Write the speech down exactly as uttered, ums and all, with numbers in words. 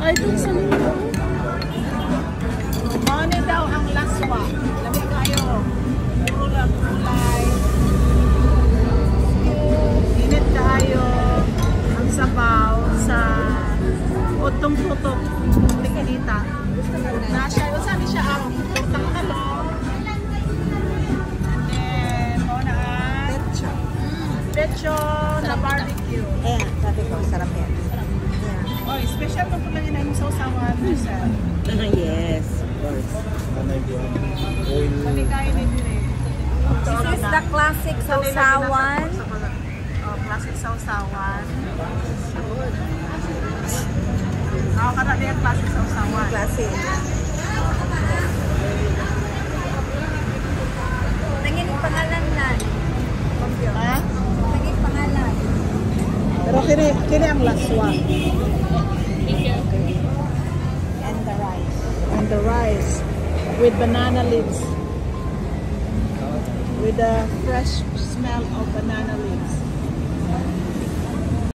Ay, dun sa nito. Money daw ang laswa. Labi kayo. Puro lang kulay. Init kayo. Ang sabaw sa utong-tutok. Tikinita. Nasya. Yung sabi siya ang utang talong. And then, muna ang Lechon. pecho na barbecue. Eh, sabi ko, sarap yan. Oh, special pa po lang yun ang sausawan. Yes, of course. Kami kain ni Dire. This is the classic sausawan. Oh, classic sausawan. Ako ka na din classic sausawan. Classic. Tingin yung pangalan na. Ha? Tingin yung pangalan. Pero kini, kini ang laswa. And the rice. And the rice with banana leaves. With the fresh smell of banana leaves.